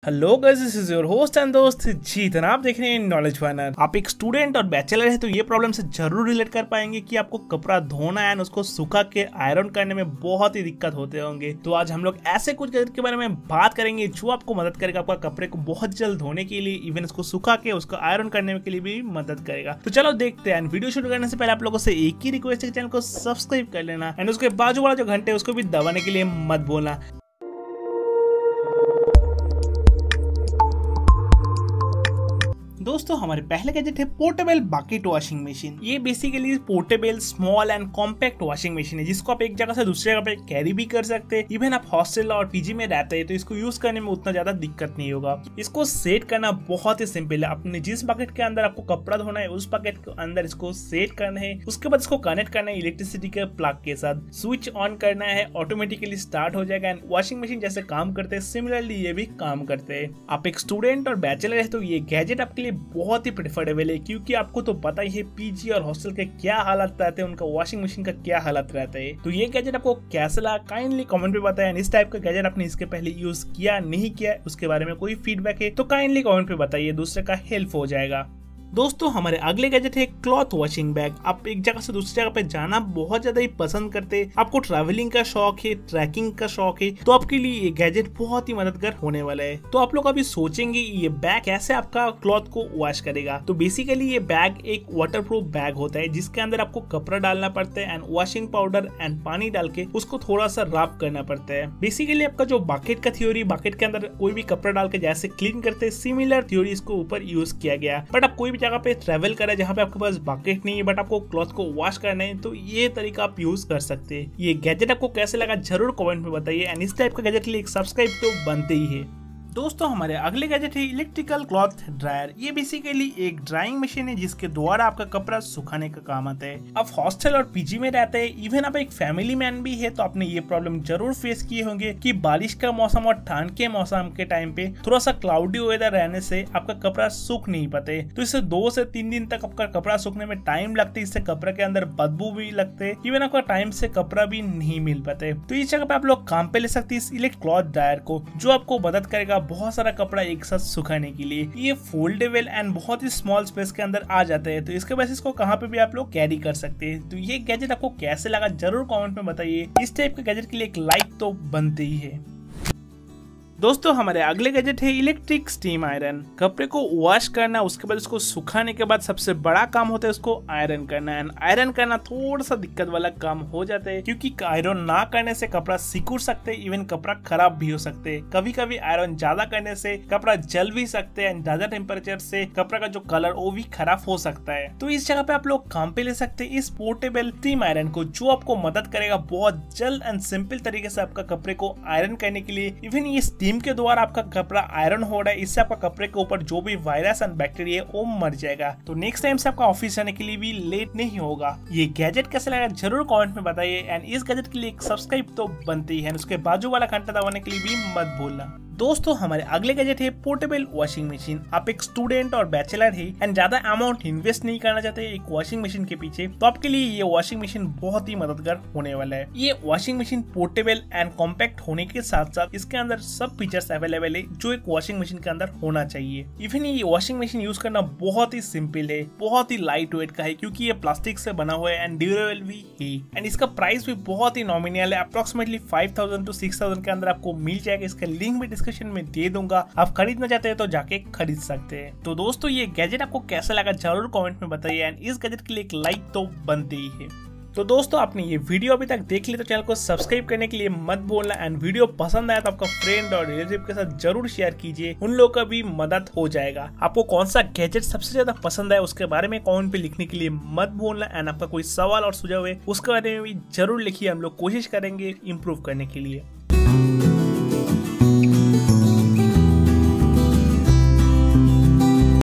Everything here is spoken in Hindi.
Hello guys, this is your host and दोस्त जीतन। आप देख रहे हैं नॉलेज वाइनर। आप एक स्टूडेंट और बैचलर है तो ये प्रॉब्लम से जरूर रिलेट कर पाएंगे कि आपको कपड़ा धोना है और उसको सुखा के आयरन करने में बहुत ही दिक्कत होते होंगे। तो आज हम लोग ऐसे कुछ गैजेट के बारे में बात करेंगे जो आपको मदद करेगा आपका कपड़े को बहुत जल्द धोने के लिए, इवन उसको सुखा के उसको आयरन करने के लिए भी मदद करेगा। तो चलो देखते हैं। वीडियो शुरू करने से पहले आप लोगों से एक ही रिक्वेस्ट है, चैनल को सब्सक्राइब कर लेना एंड उसके बाजू वाला जो घंटे है उसको भी दबाने के लिए मत भूलना। दोस्तों, हमारे पहले गैजेट है पोर्टेबल बकेट वॉशिंग मशीन। ये basically portable small and compact washing machine है जिसको आप एक जगह से दूसरी जगह पे कैरी भी कर सकते हैं। इवन आप हॉस्टल और पीजी में रहते हैं तो इसको यूज करने में उतना ज्यादा दिक्कत नहीं होगा। इसको सेट करना बहुत ही सिंपल है। अपने जिस बकेट के अंदर आपको कपड़ा धोना है उस बकेट के अंदर इसको सेट करना है। उसके बाद इसको कनेक्ट करना है इलेक्ट्रिसिटी के प्लग के साथ। स्विच ऑन करना है, ऑटोमेटिकली स्टार्ट हो जाएगा एंड वॉशिंग मशीन जैसे काम करते हैं सिमिलरली ये भी काम करते हैं। आप एक स्टूडेंट और बैचलर है तो ये गैजेट आपके लिए बहुत ही प्रेफरेबल है, क्योंकि आपको तो पता ही है पीजी और हॉस्टल के क्या हालात रहते हैं, उनका वॉशिंग मशीन का क्या हालत रहता है। तो ये गैजेट आपको कैसा लगा काइंडली कमेंट में बताएं। इस टाइप का गैजेट आपने इसके पहले यूज किया नहीं किया, उसके बारे में कोई फीडबैक है तो काइंडली कमेंट में बताइए, दूसरे का हेल्प हो जाएगा। दोस्तों, हमारे अगले गैजेट है क्लॉथ वॉशिंग बैग। आप एक जगह से दूसरी जगह पे जाना बहुत ज्यादा ही पसंद करते हैं, आपको ट्रैवलिंग का शौक है, ट्रैकिंग का शौक है, तो आपके लिए ये गैजेट बहुत ही मददगार होने वाला है। तो आप लोग अभी सोचेंगे ये बैग कैसे आपका क्लॉथ को वॉश करेगा। तो बेसिकली ये बैग एक वाटरप्रूफ बैग होता है जिसके अंदर आपको कपड़ा डालना पड़ता है एंड वॉशिंग पाउडर एंड पानी डाल के उसको थोड़ा सा रब करना पड़ता है। बेसिकली आपका जो बकेट का थ्योरी, बकेट के अंदर कोई भी कपड़ा डाल के जैसे क्लीन करते हैं, सिमिलर थ्योरी इसको ऊपर यूज किया गया। बट आप कोई भी जगह पे ट्रैवल करें जहां पे आपके पास बकेट नहीं है बट आपको क्लॉथ को वॉश करना है तो ये तरीका आप यूज कर सकते हैं। ये गैजेट आपको कैसे लगा जरूर कमेंट में बताइए एंड इस टाइप का गैजेट के लिए एक सब्सक्राइब तो बनते ही है। दोस्तों, हमारे अगले गैजेट है इलेक्ट्रिकल क्लॉथ ड्रायर। ये बेसिकली एक ड्राइंग मशीन है जिसके द्वारा आपका कपड़ा सुखाने का काम आता है। आप हॉस्टल और पीजी में रहते हैं, इवन आप एक फैमिली मैन भी है तो आपने ये प्रॉब्लम जरूर फेस किए होंगे कि बारिश का मौसम और ठंड के मौसम के टाइम पे थोड़ा सा क्लाउडी वेदर रहने से आपका कपड़ा सूख नहीं पाते, तो इससे 2 से 3 दिन तक आपका कपड़ा सूखने में टाइम लगते, इससे कपड़े के अंदर बदबू भी लगते, इवन आपका टाइम से कपड़ा भी नहीं मिल पाते। तो इस जगह पे आप लोग काम पे ले सकते हैं इस इलेक्ट्रिक क्लॉथ ड्रायर को, जो आपको मदद करेगा बहुत सारा कपड़ा एक साथ सुखाने के लिए। ये फोल्डेबल एंड बहुत ही स्मॉल स्पेस के अंदर आ जाते हैं तो इसके वजह से इसको कहाँ पे भी आप लोग कैरी कर सकते हैं। तो ये गैजेट आपको कैसे लगा जरूर कमेंट में बताइए। इस टाइप के गैजेट के लिए एक लाइक तो बनते ही है। दोस्तों, हमारे अगले गैजेट है इलेक्ट्रिक स्टीम आयरन। कपड़े को वॉश करना, उसके बाद उसको सुखाने के बाद सबसे बड़ा काम होता है उसको आयरन करना। एंड आयरन करना थोड़ा सा दिक्कत वाला काम हो जाता है क्योंकि आयरन ना करने से कपड़ा सिकुड़ सकते हैं, इवन कपड़ा खराब भी हो सकते हैं। कभी कभी आयरन ज्यादा करने से कपड़ा जल भी सकते हैं, ज्यादा टेम्परेचर से कपड़ा का जो कलर वो भी खराब हो सकता है। तो इस जगह पे आप लोग काम पे ले सकते हैं इस पोर्टेबल स्टीम आयरन को, जो आपको मदद करेगा बहुत जल्द एंड सिंपल तरीके से आपका कपड़े को आयरन करने के लिए। इवन ये स्टीम के द्वारा आपका कपड़ा आयरन हो रहा है, इससे आपका कपड़े के ऊपर जो भी वायरस एंड बैक्टीरिया वो मर जाएगा। तो नेक्स्ट टाइम से आपका ऑफिस जाने के लिए भी लेट नहीं होगा। ये गैजेट कैसे लगा जरूर कमेंट में बताइए एंड इस गैजेट के लिए एक सब्सक्राइब तो बनते ही है, उसके बाजू वाला घंटा दबाने के लिए भी मत भूलना। दोस्तों, हमारे अगले गैजेट है पोर्टेबल वॉशिंग मशीन। आप एक स्टूडेंट और बैचलर है एंड ज्यादा अमाउंट इन्वेस्ट नहीं करना चाहते एक वॉशिंग मशीन के पीछे, तो आपके लिए ये वॉशिंग मशीन बहुत ही मददगार होने वाला है। ये washing machine portable and compact होने के साथ साथ इसके अंदर सब फीचर्स अवेलेबल है जो एक वॉशिंग मशीन के अंदर होना चाहिए। इवन ये वॉशिंग मशीन यूज करना बहुत ही सिंपल है, बहुत ही लाइट वेट का है क्योंकि ये प्लास्टिक से बना हुआ है एंड ड्यूरेबल भी है एंड इसका प्राइस भी बहुत ही नॉमिनल है। अप्रोक्सीमेटली 5000 to 6000 के अंदर आपको मिल जाएगा। इसका लिंक भी डिस्क्रिप्शन में दे दूंगा, आप खरीदना चाहते हैं तो जाके खरीद सकते हैं। तो दोस्तों, ये गैजेट आपको कैसा लगा जरूर कमेंट में बताइए एंड इस गैजेट के लिए एक लाइक तो बनते ही है। तो दोस्तों, आपने ये वीडियो अभी तक देख ली तो चैनल को सब्सक्राइब करने के लिए मत भूलना एंड वीडियो पसंद आया तो आपका फ्रेंड और रिलेटिव के साथ जरूर शेयर कीजिए, उन लोगों का भी मदद हो जाएगा। आपको कौन सा गैजेट सबसे ज्यादा पसंद है उसके बारे में कमेंट पे लिखने के लिए मत भूलना एंड आपका कोई सवाल और सुझाव है उसके बारे में भी जरूर लिखिए, हम लोग कोशिश करेंगे इम्प्रूव करने के लिए।